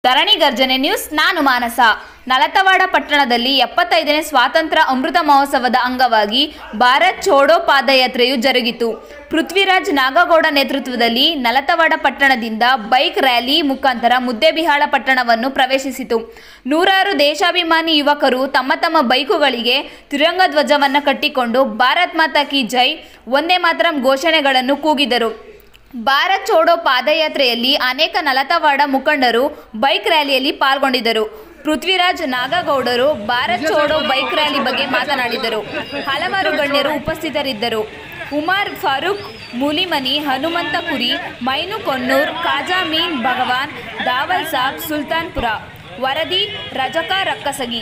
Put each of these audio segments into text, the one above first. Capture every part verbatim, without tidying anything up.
ಧರಣಿ Garjane news ನಾನು ಮಾನಸ. ನಲತವಾಡ ಪಟ್ಟಣದಲ್ಲಿ ಎಪ್ಪತ್ತೈದನೇ ಸ್ವಾತಂತ್ರ್ಯ ಅಮೃತ ಮಹೋತ್ಸವದ ಅಂಗವಾಗಿ ಭಾರತ್ ಚೋಡೋ ಪಾದಯಾತ್ರೆಯು ಜರುಗಿತು. ಪೃಥ್ವಿರಾಜ್ ನಾಗಗೌಡ ನೇತೃತ್ವದಲ್ಲಿ ನಲತವಾಡ ಪಟ್ಟಣದಿಂದ ಬೈಕ್ ರ್ಯಾಲಿ ಮುಖಾಂತರ ಮುದ್ದೇಬಿಹಾಳ ಪಟ್ಟಣವನ್ನು ಪ್ರವೇಶಿಸಿತು. ನೂರಾರು ದೇಶಾಭಿಮಾನಿ ಯುವಕರು ತಮ್ಮ ತಮ್ಮ ಬೈಕುಗಳಿಗೆ ತಿರಂಗ ಧ್ವಜವನ್ನು ಕಟ್ಟಿಕೊಂಡು ಭಾರತ್ ಮಾತಾ ಕಿ ಜೈ, ವಂದೇ ಮಾತರಂ ಘೋಷಣೆಗಳನ್ನು ಕೂಗಿದರು. ಭಾರತ್ ಚೋಡೋ ಪಾದಯಾತ್ರೆಯಲ್ಲಿ ಅನೇಕ ನಲತವಾಡ ಮುಖಂಡರು ಬೈಕ್ ರ್ಯಾಲಿಯಲ್ಲಿ ಪಾಲ್ಗೊಂಡಿದ್ದರು. ಪೃಥ್ವಿರಾಜ್ ನಾಗಗೌಡರು ಭಾರತ್ ಚೋಡೋ ಬೈಕ್ ರ್ಯಾಲಿ ಬಗ್ಗೆ ಮಾತನಾಡಿದರು. ಹಲವಾರು ಗಣ್ಯರು ಉಪಸ್ಥಿತರಿದ್ದರು. ಉಮರ್ ಫಾರೂಕ್, ಮೂಲಿಮನಿ, ಹನುಮಂತ ಕುರಿ, ಮೈನು ಕೊನ್ನೂರ್, ಖಾಜಾ ಮೀನ್ ಭಗವಾನ್, ದಾವಲ್ ಸಾಬ್, ಸುಲ್ತಾನ್ಪುರ. ವರದಿ ರಜಕಾ ರಕ್ಕಸಗಿ.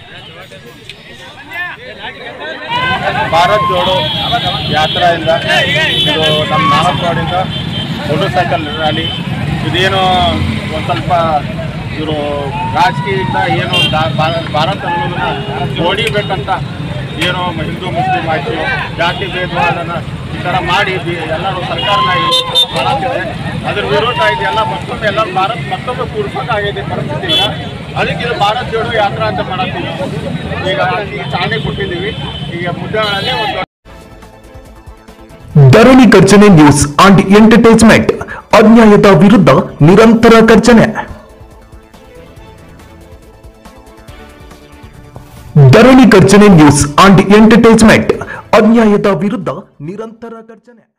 ಭಾರತ್ ಜೋಡೋ ಯಾತ್ರೆಯಿಂದ ಇದು ನಮ್ಮ ನಾಗಪುರದಿಂದ ಮೋಟರ್ ಸೈಕಲ್ ರ್ಯಾಲಿ ಇದೇನು ಒಂದು ಸ್ವಲ್ಪ ಇವರು ರಾಜಕೀಯದಿಂದ ಏನು ಭಾರತ ಅನ್ನೋದನ್ನ ನೋಡಿಬೇಕಂತ ಏನೋ ಹಿಂದೂ ಮುಸ್ಲಿಂ ಆಯಿತು ಜಾತಿ ಭೇದವಾದನ ಈ ಥರ ಮಾಡಿ ಎಲ್ಲರೂ ಸರ್ಕಾರನ ಮಾಡಾಕ್ತಿದೆ. ಅದ್ರ ವಿರೋಧ ಇದೆಲ್ಲ ಮತ್ತೊಮ್ಮೆ ಎಲ್ಲ ಭಾರತ ಮತ್ತೊಮ್ಮೆ ಕೂಡ್ಬೇಕಾಗಿದೆ ಪರಿಸ್ಥಿತಿ. ಈಗ ಅದಕ್ಕೆ ಇದು ಭಾರತ್ ಜೋಡೋ ಯಾತ್ರಾ ಅಂತ ಮಾಡತ್ತೀವಿ. ಈಗ ಚಾಲನೆ ಕೊಟ್ಟಿದ್ದೀವಿ. ಈಗ ಮುದ್ದೆಗಳಲ್ಲಿ ಒಂದು Dharani Garjane news and entertainment. ಅನ್ಯಾಯದ ವಿರುದ್ಧ ನಿರಂತರ ಗರ್ಜನೆ. Dharani Garjane news and entertainment. ಅನ್ಯಾಯದ ವಿರುದ್ಧ ನಿರಂತರ ಗರ್ಜನೆ.